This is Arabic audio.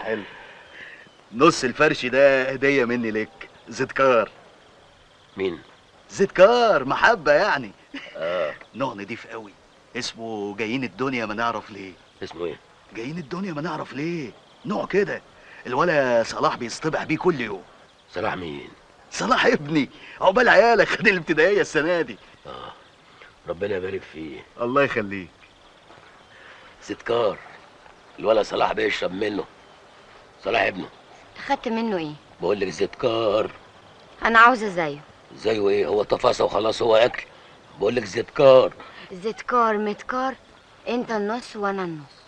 حلو. نص الفرش ده هديه مني لك، زدكار. مين؟ زدكار محبه يعني. اه. نوع نضيف قوي، اسمه جايين الدنيا ما نعرف ليه. اسمه ايه؟ جايين الدنيا ما نعرف ليه، نوع كده. الولا صلاح بيصطبح بيه كل يوم. صلاح مين؟ صلاح ابني، عقبال عيالك، خد الابتدائيه السنه دي. اه، ربنا يبارك فيه. الله يخليك. زدكار، الولا صلاح بيشرب منه. صلاح ابنه. خدت منه ايه؟ بقول لك زدكار. انا عاوزه زيه. زيه ايه؟ هو تفاصيل وخلاص، هو اكل. بقول لك زدكار. زدكار متكار، انت النص وانا النص.